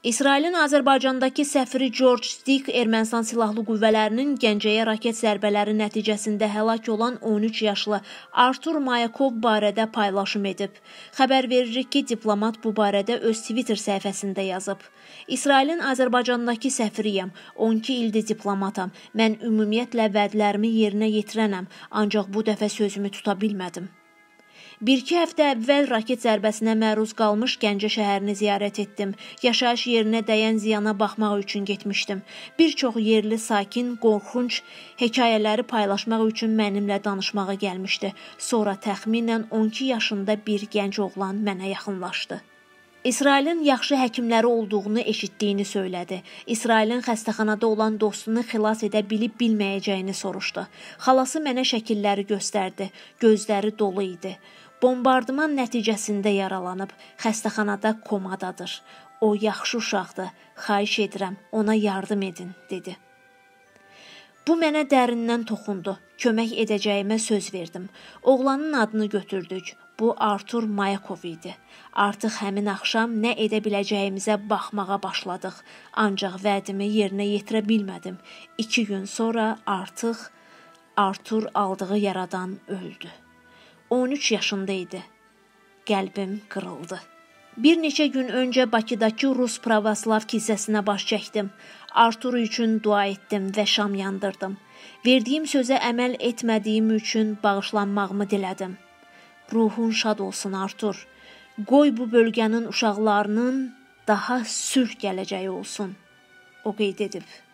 İsrailin Azərbaycandakı səfiri George Dik Ermənistan Silahlı Qüvvələrinin Gəncəyə raket zərbələri nəticəsində həlak olan 13 yaşlı Artur Mayakov barədə paylaşım edib. Xəbər veririk ki, diplomat bu barədə öz Twitter səhifəsində yazıb. İsrailin Azərbaycandakı səfiriyəm, 12 ildir diplomatam. Mən ümumiyyətlə vədlərimi yerinə yetirənəm, ancaq bu dəfə sözümü tuta bilmədim. 1-2 həftə əvvəl raket zərbəsinə məruz qalmış Gəncə şəhərini ziyarət etdim. Yaşayış yerinə dəyən ziyana baxmaq üçün getmişdim. Bir çox yerli sakin, qorxunc hekayələri paylaşmaq üçün mənimlə danışmağa gəlmişdi. Sonra təxminən 12 yaşında bir gənc oğlan mənə yaxınlaşdı. İsrailin yaxşı həkimləri olduğunu eşitdiyini söylədi. İsrailin xəstəxanada olan dostunu xilas edə bilib-bilməyəcəyini soruşdu. Xalası mənə şəkilləri göstərdi. Gözləri dolu idi. Bombardıman nəticəsində yaralanıb. Xəstəxanada komadadır. O yaxşı uşaqdır. Xahiş edirəm, ona yardım edin, dedi. Bu mənə dərindən toxundu. Kömək edəcəyimə söz verdim. Oğlanın adını götürdük. Bu Artur Mayakov idi. Artıq həmin axşam nə edə biləcəyimizə baxmağa başladıq. Ancaq vədimi yerinə yetirə bilmədim. 2 gün sonra artıq Artur aldığı yaradan öldü. 13 yaşında idi. Qəlbim qırıldı. Bir neçə gün öncə Bakıdakı Rus Pravoslav kilsəsinə baş çəkdim. Artur üçün dua etdim və şam yandırdım. Verdiyim sözə əməl etmədiyim üçün bağışlanmağımı dilədim. Ruhun şad olsun, Artur. Qoy bu bölgənin uşaqlarının daha sülh gələcəyi olsun, o qeyd edib.